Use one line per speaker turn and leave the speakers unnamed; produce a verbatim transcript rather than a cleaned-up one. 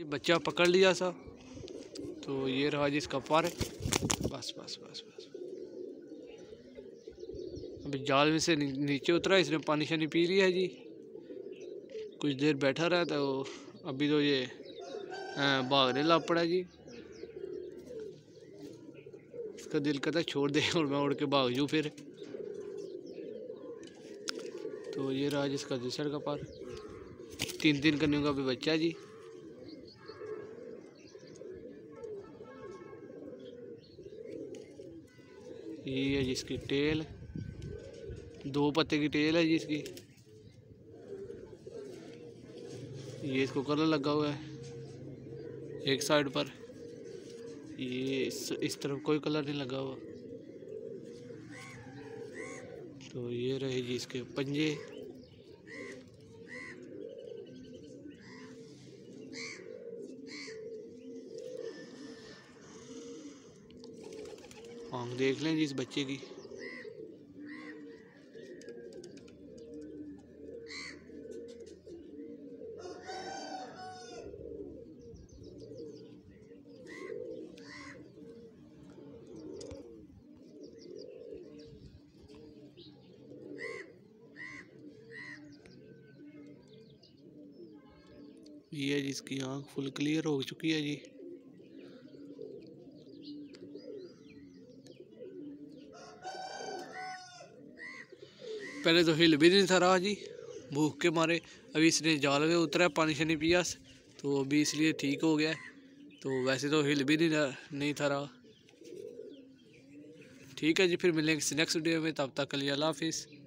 ये बच्चा पकड़ लिया सा, तो ये रहा जी इसका पर। बस बस बस बस अभी जाल में से नीचे उतरा, इसने पानी शानी पी लिया है जी। कुछ देर बैठा रहा तो अभी तो ये भागने लग पड़ा जी। इसका दिल करता छोड़ दे और मैं उड़ के भाग जूँ फिर। तो ये रहा जिसका दूसरा का पर, तीन तीन करने का भी बच्चा जी। ये है जिसकी टेल, दो पत्ते की टेल है जी इसकी। ये इसको कलर लगा हुआ है एक साइड पर, ये इस, इस तरफ कोई कलर नहीं लगा हुआ। तो ये रहे जी इसके पंजे। आँख देख लें जी इस बच्चे की। ये है जिसकी आँख फुल क्लियर हो चुकी है जी। पहले तो हिल भी नहीं था रहा जी, भूख के मारे। अभी इसने जाल में उतरा, पानी शानी पिया, तो अभी इसलिए ठीक हो गया। तो वैसे तो हिल भी नहीं नहीं था रहा। ठीक है जी, फिर मिलेंगे नेक्स्ट वीडियो में, तब तक के लिए अल्लाह हाफिज़।